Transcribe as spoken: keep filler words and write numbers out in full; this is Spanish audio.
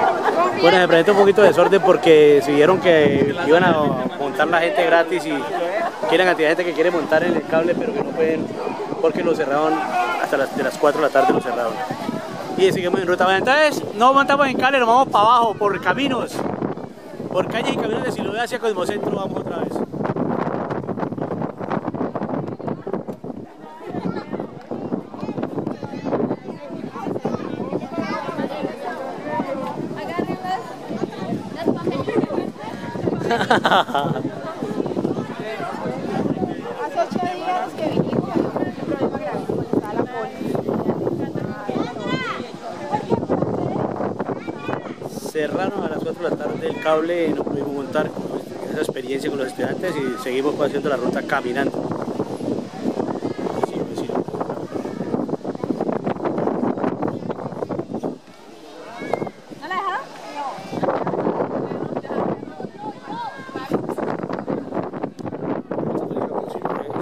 Bueno, se presenta un poquito de desorden porque se vieron que iban a montar la gente gratis y quieren cantidad de gente que quiere montar en el cable, pero que no pueden porque lo cerraron hasta las, de las cuatro de la tarde, lo cerraron. Y seguimos en ruta. Bueno, entonces no montamos en cable, nos vamos para abajo, por caminos, por calles y caminos de Siloé hacia Cosmocentro, vamos otra vez. Hace ocho días que vinimos, había un problema grave cuando estaba la poli. Cerraron a las cuatro de la tarde el cable y no pudimos montar esa experiencia con los estudiantes y seguimos haciendo la ruta caminando.